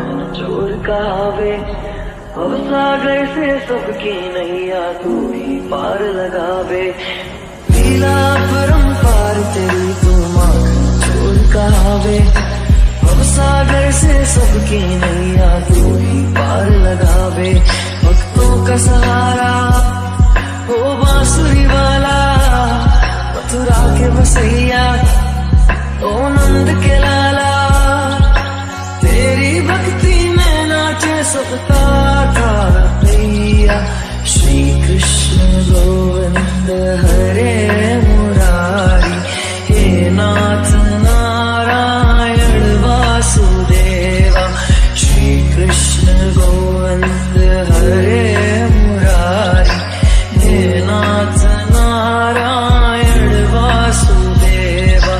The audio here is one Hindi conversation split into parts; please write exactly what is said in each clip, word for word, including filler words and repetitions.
चोर कहावे। अब सागर से सबकी नैया तू ही पार लगावे। लीला परंपार तेरी तू माखन चोर कहावे। अब सागर से सबकी नैया तू ही पार लगावे। भक्तों का सहारा हो बांसुरी वाला, मथुरा के बसैया ओ नंद के लाला। तेरी भक्ति में नाचे सबका था भैया। श्री कृष्ण गोविंद हरे मुरारी, हे नाथ नारायण वासुदेवा। श्री कृष्ण गोविंद हरे मुरारी, हे नाथ नारायण वासुदेवा।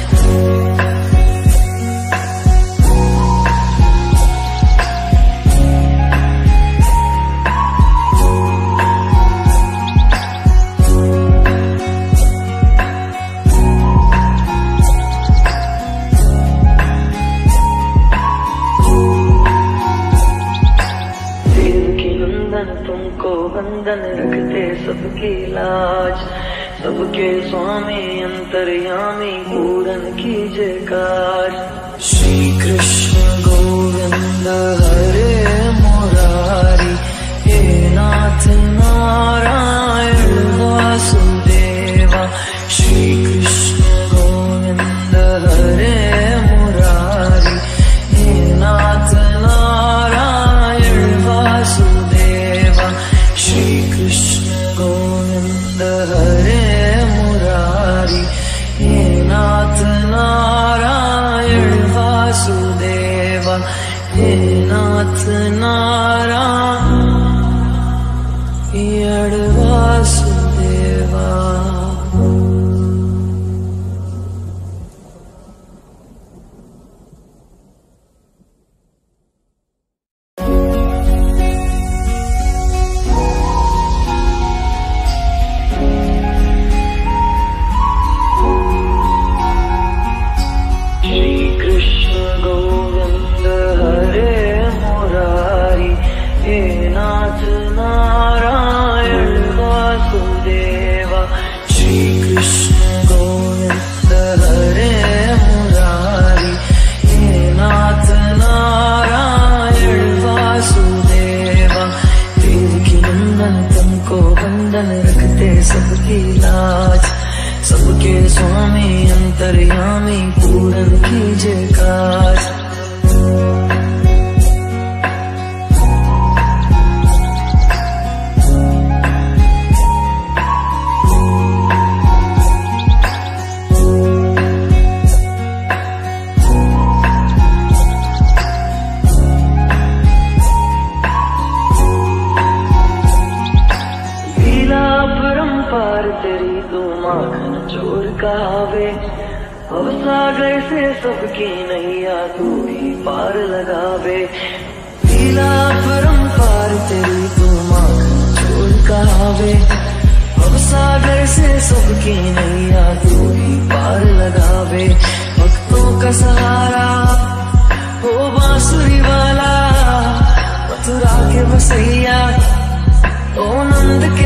तुमको बंधन रखते सबकी लाज, सबके स्वामी अंतर्यामी पूरन कीजे काज। श्री कृष्ण गोविंद हरे मुरारी, हे नाथ नारायण वासुदेवा। श्री कृष्ण गोविंद हरे मुरारी, हे नाथ नारायण वासुदेवा। श्री कृष्ण गोविंद हरे मुरारी, हे नाथ नारायण वासुदेवा। हे नाथ नारायण वासुदेवा। सबकी लाज, सबके स्वामी अंतर्यामी पूरन कीजे काज। पार तेरी तू माखन चोर कहावे। अब सागर से सबकी नैया तू ही पार लगावे। लीला परंपार तेरी तू माखन चोर कहावे। अब सागर से सबकी नैया तू ही पार लगावे। भक्तों का सहारा हो बांसुरी वाला, मथुरा के बसैया ओ नंद के